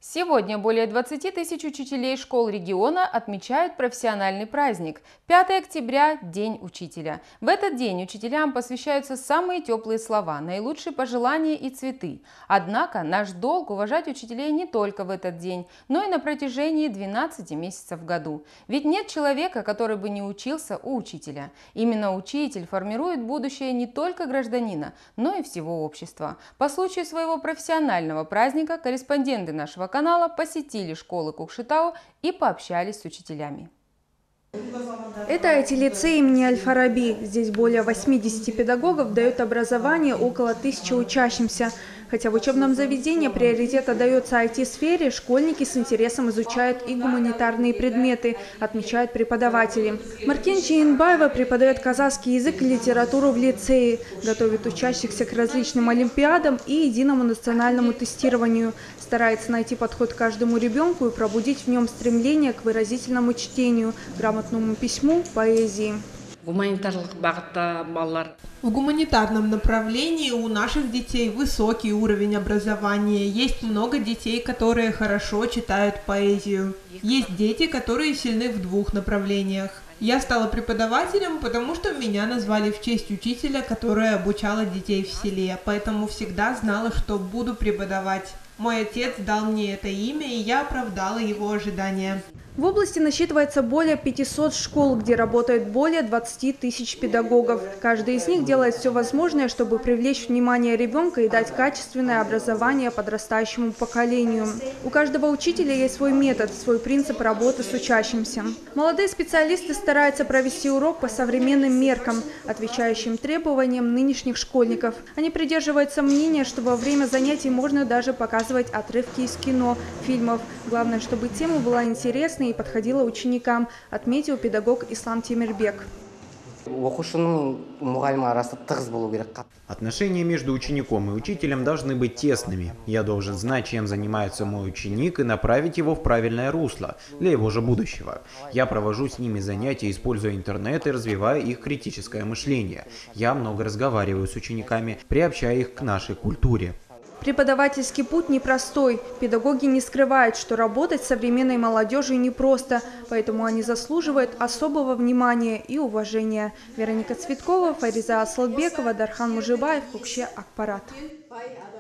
Сегодня более 20 тысяч учителей школ региона отмечают профессиональный праздник. 5 октября – День учителя. В этот день учителям посвящаются самые теплые слова, наилучшие пожелания и цветы. Однако наш долг уважать учителей не только в этот день, но и на протяжении 12 месяцев в году. Ведь нет человека, который бы не учился у учителя. Именно учитель формирует будущее не только гражданина, но и всего общества. По случаю своего профессионального праздника корреспонденты нашего канала посетили школы Кокшетау и пообщались с учителями. Это IT-лицей имени Аль-Фараби. Здесь более 80 педагогов дают образование около 1000 учащимся. Хотя в учебном заведении приоритет отдается IT-сфере, школьники с интересом изучают и гуманитарные предметы, отмечают преподаватели. Маркен Джейнбаева преподает казахский язык и литературу в лицее, готовит учащихся к различным олимпиадам и единому национальному тестированию. Старается найти подход к каждому ребенку и пробудить в нем стремление к выразительному чтению, грамотному письму, поэзии. В гуманитарном направлении у наших детей высокий уровень образования. Есть много детей, которые хорошо читают поэзию. Есть дети, которые сильны в двух направлениях. Я стала преподавателем, потому что меня назвали в честь учителя, которая обучала детей в селе, поэтому всегда знала, что буду преподавать. Мой отец дал мне это имя, и я оправдала его ожидания. В области насчитывается более 500 школ, где работает более 20 тысяч педагогов. Каждый из них делает все возможное, чтобы привлечь внимание ребенка и дать качественное образование подрастающему поколению. У каждого учителя есть свой метод, свой принцип работы с учащимся. Молодые специалисты стараются провести урок по современным меркам, отвечающим требованиям нынешних школьников. Они придерживаются мнения, что во время занятий можно даже показывать отрывки из кино, фильмов. Главное, чтобы тема была интересной и подходила ученикам, отметил педагог Ислам Темирбек. Отношения между учеником и учителем должны быть тесными. Я должен знать, чем занимается мой ученик, и направить его в правильное русло для его же будущего. Я провожу с ними занятия, используя интернет и развиваю их критическое мышление. Я много разговариваю с учениками, приобщая их к нашей культуре. Преподавательский путь непростой. Педагоги не скрывают, что работать с современной молодежью непросто, поэтому они заслуживают особого внимания и уважения. Вероника Цветкова, Фариза Аслатбекова, Дархан Мужибаев, Кукше Акпарат.